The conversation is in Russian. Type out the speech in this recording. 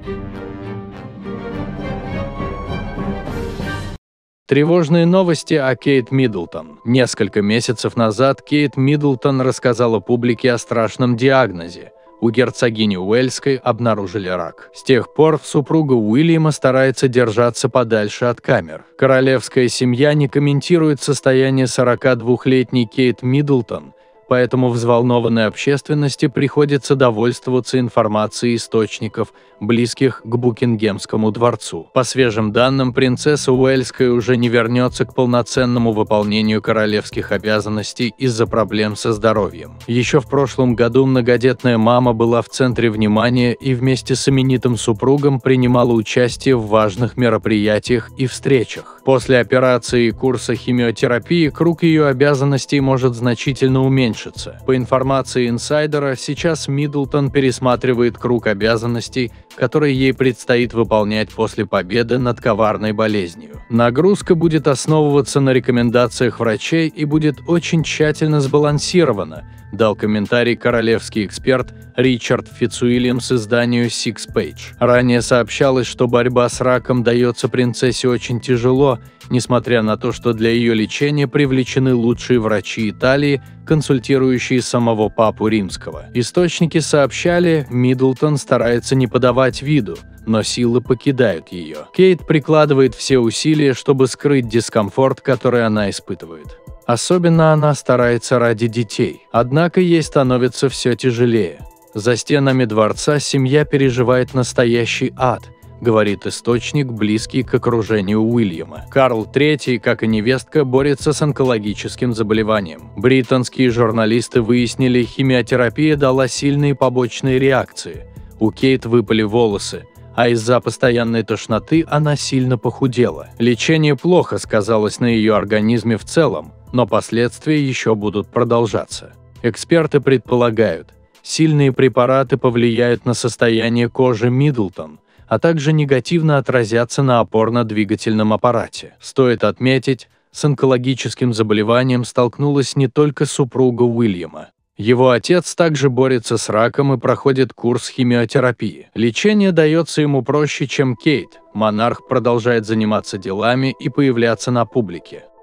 Тревожные новости о Кейт Миддлтон. Несколько месяцев назад Кейт Миддлтон рассказала публике о страшном диагнозе. У герцогини Уэльской обнаружили рак. С тех пор супруга Уильяма старается держаться подальше от камер. Королевская семья не комментирует состояние 42-летней Кейт Миддлтон, поэтому взволнованной общественности приходится довольствоваться информацией источников, близких к Букингемскому дворцу. По свежим данным, принцесса Уэльская уже не вернется к полноценному выполнению королевских обязанностей из-за проблем со здоровьем. Еще в прошлом году многодетная мама была в центре внимания и вместе с именитым супругом принимала участие в важных мероприятиях и встречах. После операции и курса химиотерапии круг ее обязанностей может значительно уменьшиться. По информации инсайдера, сейчас Миддлтон пересматривает круг обязанностей, которые ей предстоит выполнять после победы над коварной болезнью. Нагрузка будет основываться на рекомендациях врачей и будет очень тщательно сбалансирована, дал комментарий королевский эксперт Ричард Фицуильямс изданию Six Page. Ранее сообщалось, что борьба с раком дается принцессе очень тяжело, несмотря на то, что для ее лечения привлечены лучшие врачи Италии, консультирующие самого папу римского. Источники сообщали, Миддлтон старается не подавать виду, но силы покидают ее. Кейт прикладывает все усилия, чтобы скрыть дискомфорт, который она испытывает. Особенно она старается ради детей. Однако ей становится все тяжелее. За стенами дворца семья переживает настоящий ад, говорит источник, близкий к окружению Уильяма. Карл III, как и невестка, борется с онкологическим заболеванием. Британские журналисты выяснили, химиотерапия дала сильные побочные реакции. У Кейт выпали волосы, а из-за постоянной тошноты она сильно похудела. Лечение плохо сказалось на ее организме в целом, но последствия еще будут продолжаться. Эксперты предполагают, сильные препараты повлияют на состояние кожи Миддлтон, а также негативно отразятся на опорно-двигательном аппарате. Стоит отметить, с онкологическим заболеванием столкнулась не только супруга Уильяма. Его отец также борется с раком и проходит курс химиотерапии. Лечение дается ему проще, чем Кейт. Монарх продолжает заниматься делами и появляться на публике.